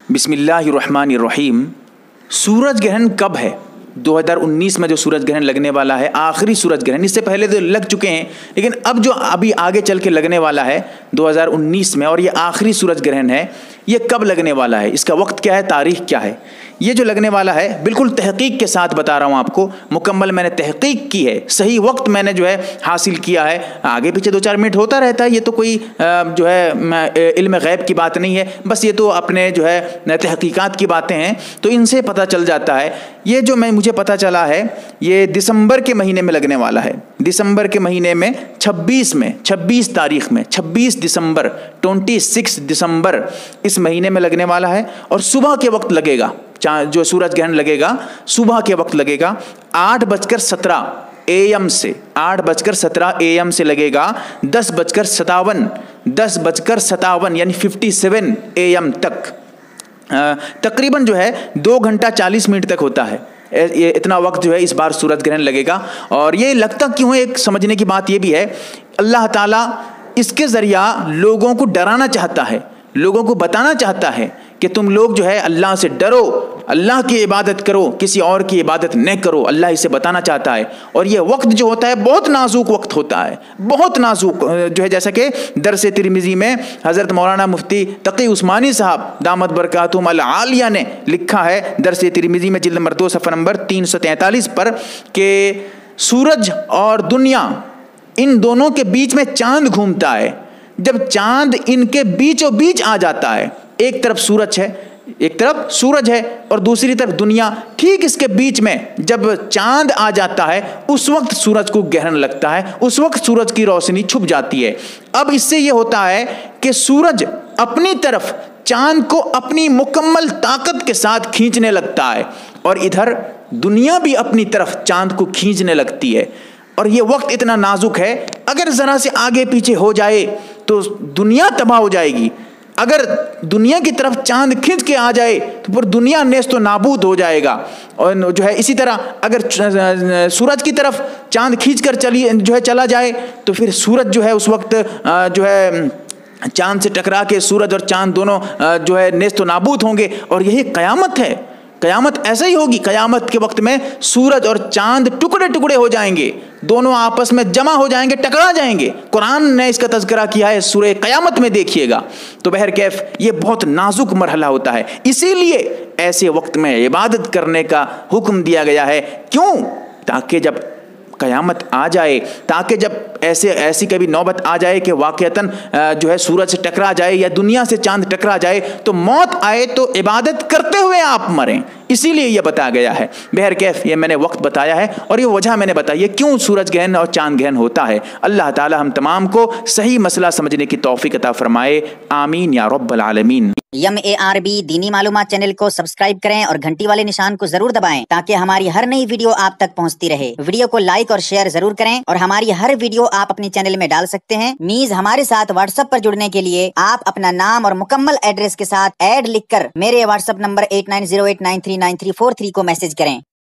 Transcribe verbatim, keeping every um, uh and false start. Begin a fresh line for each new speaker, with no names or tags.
बिस्मिल्लाह र रहीम। सूरज ग्रहण कब है? दो हज़ार उन्नीस में जो सूरज ग्रहण लगने वाला है, आखिरी सूरज ग्रहण। इससे पहले तो लग चुके हैं, लेकिन अब जो अभी आगे चल के लगने वाला है दो हज़ार उन्नीस में, और ये आखिरी सूरज ग्रहण है, ये कब लगने वाला है, इसका वक्त क्या है, तारीख क्या है, ये जो लगने वाला है बिल्कुल तहकीक के साथ बता रहा हूँ आपको। मुकम्मल मैंने तहकीक की है, सही वक्त मैंने जो है हासिल किया है। आगे पीछे दो चार मिनट होता रहता है, ये तो कोई जो है इल्म गैब की बात नहीं है, बस ये तो अपने जो है तहकीकात की बातें हैं, तो इनसे पता चल जाता है। ये जो मैं मुझे पता चला है, ये दिसंबर के महीने में लगने वाला है। दिसंबर के महीने में छब्बीस में छब्बीस तारीख में छब्बीस दिसंबर छब्बीस दिसंबर इस महीने में लगने वाला है। और सुबह के वक्त लगेगा, जो सूरज ग्रहण लगेगा सुबह के वक्त लगेगा, आठ बजकर सत्रह ए एम से आठ बजकर सत्रह ए एम से लगेगा दस बजकर सतावन दस बजकर सतावन यानी फिफ्टी सेवन ए एम तक। तकरीबन जो है दो घंटा चालीस मिनट तक होता है। ये इतना वक्त जो है इस बार सूरज ग्रहण लगेगा। और ये लगता क्यों है, एक समझने की बात ये भी है, अल्लाह ताला इसके ज़रिया लोगों को डराना चाहता है, लोगों को बताना चाहता है कि तुम लोग जो है अल्लाह से डरो, अल्लाह की इबादत करो, किसी और की इबादत न करो। अल्लाह इसे बताना चाहता है। और ये वक्त जो होता है बहुत नाजुक वक्त होता है, बहुत नाजुक जो है, जैसा कि दरस तिरमिज़ी में हज़रत मौलाना मुफ्ती तक़ी उस्मानी साहब दामत बरकातुहुम अल आलिया ने लिखा है दरस तिरमिज़ी में जिल्द नंबर दो सफ़ा नंबर तीन सौ तैंतालीस पर कि सूरज और दुनिया, इन दोनों के बीच में चांद घूमता है। जब चांद इनके बीचों बीच आ जाता है, एक तरफ सूरज है, एक तरफ सूरज है और दूसरी तरफ दुनिया, ठीक इसके बीच में जब चांद आ जाता है, उस वक्त सूरज को ग्रहण लगता है, उस वक्त सूरज की रोशनी छुप जाती है। अब इससे यह होता है कि सूरज अपनी तरफ चांद को अपनी मुकम्मल ताकत के साथ खींचने लगता है, और इधर दुनिया भी अपनी तरफ चांद को खींचने लगती है। और ये वक्त इतना नाजुक है, अगर ज़रा से आगे पीछे हो जाए तो दुनिया तबाह हो जाएगी। अगर दुनिया की तरफ चांद खींच के आ जाए तो फिर दुनिया नेस्त नाबूद हो जाएगा। और जो है इसी तरह अगर सूरज की तरफ चांद खींच कर चली जो है चला जाए तो फिर सूरज जो है उस वक्त जो है चांद से टकरा के सूरज और चांद दोनों जो है नेस्त नाबूद होंगे। और यही क़यामत है, क़यामत ऐसे ही होगी। क़यामत के वक्त में सूरज और चांद टुकड़े टुकड़े हो जाएंगे, दोनों आपस में जमा हो जाएंगे, टकरा जाएंगे। कुरान ने इसका तज़किरा किया है सूरह क़यामत में, देखिएगा। तो बहरकैफ ये बहुत नाजुक मरहला होता है, इसीलिए ऐसे वक्त में इबादत करने का हुक्म दिया गया है। क्यों? ताकि जब क़यामत आ जाए, ताकि जब ऐसे ऐसी कभी नौबत आ जाए कि वाक़अतन जो है सूरज से टकरा जाए या दुनिया से चांद टकरा जाए, तो मौत आए तो इबादत करते हुए आप मरें, इसीलिए यह बताया गया है। बहरकैफ ये मैंने वक्त बताया है और ये वजह मैंने बताई है क्यों सूरज ग्रहण और चांद ग्रहण होता है। अल्लाह ताला हम तमाम को सही मसला समझने की तौफीक अता फरमाए, आमीन या रब्बल आलमीन।
एम ए आर बी दीनी मालूमात चैनल को सब्सक्राइब करें और घंटी वाले निशान को जरूर दबाएं ताकि हमारी हर नई वीडियो आप तक पहुंचती रहे। वीडियो को लाइक और शेयर जरूर करें और हमारी हर वीडियो आप अपने चैनल में डाल सकते हैं। मीज हमारे साथ व्हाट्सएप पर जुड़ने के लिए आप अपना नाम और मुकम्मल एड्रेस के साथ ऐड लिखकर मेरे WhatsApp number eight nine zero eight nine three nine three four three को मैसेज करें।